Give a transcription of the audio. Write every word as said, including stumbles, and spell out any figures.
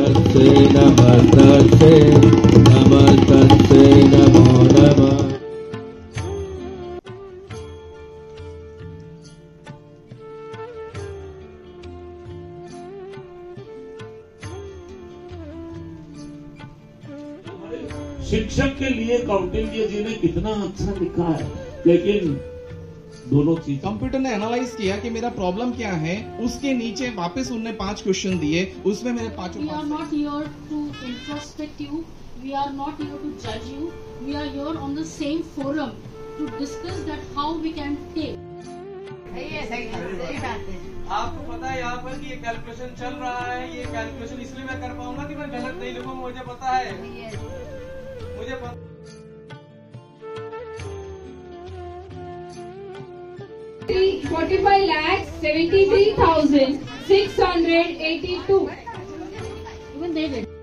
नमस्ते नमस्ते नमस्ते नमो नमः। शिक्षक के लिए कौटिल्य जी ने कितना अच्छा लिखा है, लेकिन दोनों चीज कंप्यूटर ने एनालाइज किया कि मेरा प्रॉब्लम क्या है, उसके नीचे वापस उनने पांच क्वेश्चन दिए, उसमें मेरे पांचों We are not here to introspect you. We are not here to judge you. We are here on the same forum to discuss that how we can take. सही है, सही सही बात है। आपको पता है यहाँ पर कि ये कैलकुलेशन चल रहा है, ये कैलकुलेशन इसलिए मैं कर पाऊंगा कि मैं गलत नहीं लिखूंगा, मुझे पता है, मुझे पता। forty-five lakhs seventy-three thousand six hundred eighty-two. Even they did.